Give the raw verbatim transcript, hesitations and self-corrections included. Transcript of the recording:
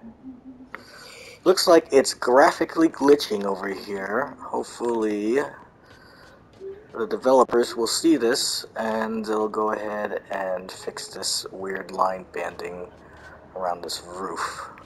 Looks like it's graphically glitching over here. Hopefully the developers will see this and they'll go ahead and fix this weird line banding around this roof.